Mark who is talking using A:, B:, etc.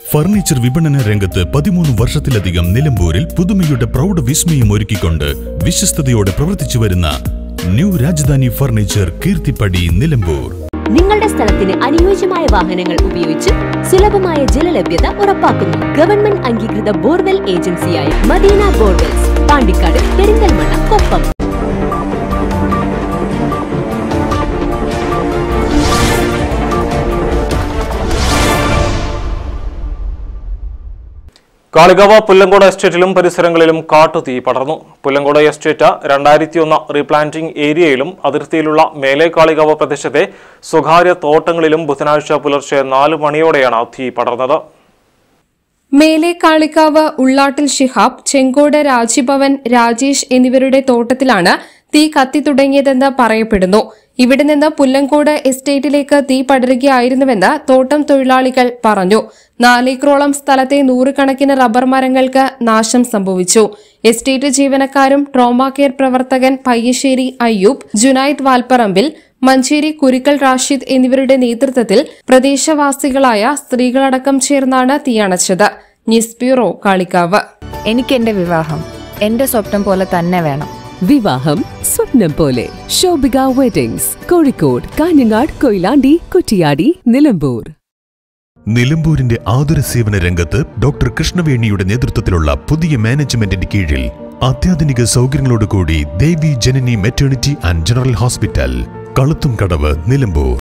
A: Furniture വിപണന രംഗത്ത് 13 വർഷത്തിലധികം നിലമ്പൂരിൽ പുതുമയുടെ പ്രൗഢ വിസ്മയം ഒരുക്കിക്കൊണ്ട് വിശ്വസ്തയോടെ പ്രവർത്തിച്ചു വരുന്ന ന്യൂ രാജധാനി ഫർണിച്ചർ കീർത്തിപ്പടി നിലമ്പൂർ.
B: നിങ്ങളുടെ സ്ഥലത്തിന് അനുയോജ്യമായ വാഹനങ്ങൾ ഉപയോഗിച്ച് സുലഭമായ ജലലഭ്യത ഉറപ്പാക്കുന്നു. ഗവൺമെന്റ് അംഗീകൃത ബോർവെൽ ഏജൻസിയായ മദീന ബോർവെൽസ്, പാണ്ടിക്കാട്, പെരിന്തൽമണ്ണ, കൊപ്പം.
C: കാളികാവ് പുല്ലങ്കോട് എസ്റ്റേറ്റിലും പരിസരങ്ങളിലും കാട്ടുതീ പടർന്നു. പുല്ലങ്കോട് എസ്റ്റേറ്റ് 2001 റീപ്ലാന്റിംഗ് ഏരിയയിലും അതിർത്തിയിലുള്ള മേലെ കാളികാവ് പ്രദേശത്തെ സ്വകാര്യ തോട്ടങ്ങളിലും ബുധനാഴ്ച പുലർച്ചെ 4 മണിയോടെയാണ് തീ പടർന്നത്.
D: മേലെ കാളികാവ് ഉള്ളാട്ടിൽ ഷിഹാബ്, ചെങ്കോട് രാജിഭവൻ രാജേഷ് എന്നിവരുടെ തോട്ടത്തിലാണ് തീ കത്തി തുടങ്ങിയതെന്ന് പറയപ്പെടുന്നു. ഇവിടെ നിന്ന് പുല്ലങ്കോട് എസ്റ്റേറ്റിലേക്ക് തീ പടരുകയായിരുന്നുവെന്ന് തോട്ടം തൊഴിലാളികൾ പറഞ്ഞു. 4 ഏക്കറോളം സ്ഥലത്തെ 100 കണക്കിന് റബ്ബർ മരങ്ങൾക്ക് നാശം സംഭവിച്ചു. എസ്റ്റേറ്റ് ജീവനക്കാരും ട്രോമാ കെയർ പ്രവർത്തകൻ പയ്യശ്ശേരി അയ്യൂബ്, ജുനൈദ് വാൽപ്പറമ്പിൽ, മഞ്ചേരി കുരിക്കൽ റാഷിദ് എന്നിവരുടെ നേതൃത്വത്തിൽ പ്രദേശവാസികളായ സ്ത്രീകളടക്കം ചേർന്നാണ് തീയണച്ചത്. News bureau, Kalikavu.
E: എനിക്ക് എന്റെ വിവാഹം എന്റെ സ്വപ്നം പോലെ തന്നെ വേണം.
F: വിവാഹം സ്വപ്നം പോലെ. ശോഭിക വെഡിങ്സ്, കോഴിക്കോട്, കാഞ്ഞങ്ങാട്, കൊയിലാണ്ടി, കുറ്റിയാടി, നിലമ്പൂർ.
A: നിലമ്പൂരിന്റെ ആതുര സേവന രംഗത്ത് ഡോക്ടർ കൃഷ്ണവേണിയുടെ നേതൃത്വത്തിലുള്ള പുതിയ മാനേജ്മെന്റിന്റെ കീഴിൽ അത്യാധുനിക സൗകര്യങ്ങളോടുകൂടി Devi Janani maternity and general hospital, Kaluthumkadavu, Nilambur.